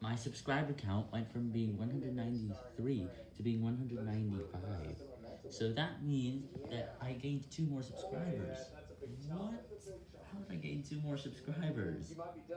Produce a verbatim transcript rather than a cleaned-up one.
my subscriber count went from being one hundred ninety-three to being one hundred ninety-five. So that means that I gained two more subscribers. What? How did I gain two more subscribers?